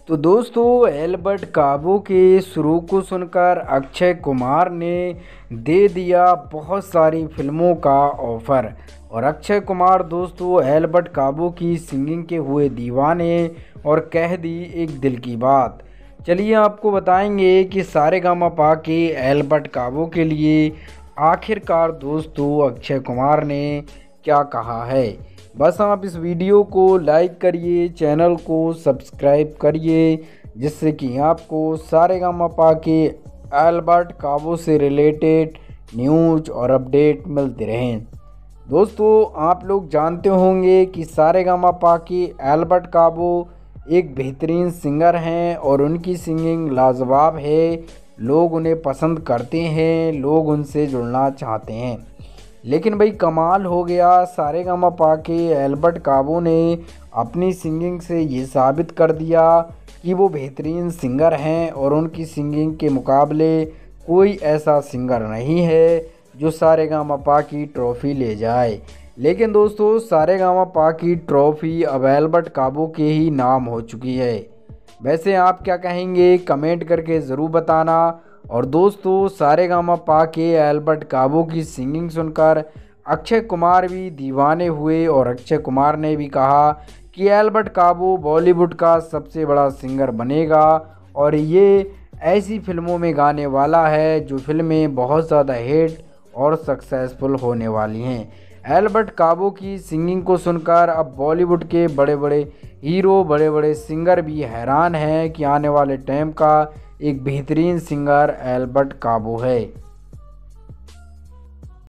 तो दोस्तों एल्बर्ट काबू के शुरू को सुनकर अक्षय कुमार ने दे दिया बहुत सारी फिल्मों का ऑफर। और अक्षय कुमार दोस्तों एल्बर्ट काबू की सिंगिंग के हुए दीवाने और कह दी एक दिल की बात। चलिए आपको बताएंगे कि सारेगामापा के एल्बर्ट काबू के लिए आखिरकार दोस्तों अक्षय कुमार ने क्या कहा है। बस आप इस वीडियो को लाइक करिए, चैनल को सब्सक्राइब करिए, जिससे कि आपको सारेगामापा के एल्बर्ट काबू से रिलेटेड न्यूज और अपडेट मिलते रहें। दोस्तों आप लोग जानते होंगे कि सारेगामापा के एल्बर्ट काबू एक बेहतरीन सिंगर हैं और उनकी सिंगिंग लाजवाब है। लोग उन्हें पसंद करते हैं, लोग उनसे जुड़ना चाहते हैं। लेकिन भाई कमाल हो गया, सारेगामापा के एल्बर्ट काबू ने अपनी सिंगिंग से ये साबित कर दिया कि वो बेहतरीन सिंगर हैं और उनकी सिंगिंग के मुकाबले कोई ऐसा सिंगर नहीं है जो सारेगामापा की ट्रॉफ़ी ले जाए। लेकिन दोस्तों सारेगामापा की ट्रॉफ़ी अब एल्बर्ट काबू के ही नाम हो चुकी है। वैसे आप क्या कहेंगे कमेंट करके ज़रूर बताना। और दोस्तों सारेगामापा के एल्बर्ट काबू की सिंगिंग सुनकर अक्षय कुमार भी दीवाने हुए और अक्षय कुमार ने भी कहा कि एल्बर्ट काबू बॉलीवुड का सबसे बड़ा सिंगर बनेगा और ये ऐसी फिल्मों में गाने वाला है जो फिल्में बहुत ज़्यादा हिट और सक्सेसफुल होने वाली हैं। एल्बर्ट काबू की सिंगिंग को सुनकर अब बॉलीवुड के बड़े बड़े हीरो, बड़े बड़े सिंगर भी हैरान हैं कि आने वाले टाइम का एक बेहतरीन सिंगर एल्बर्ट काबू है।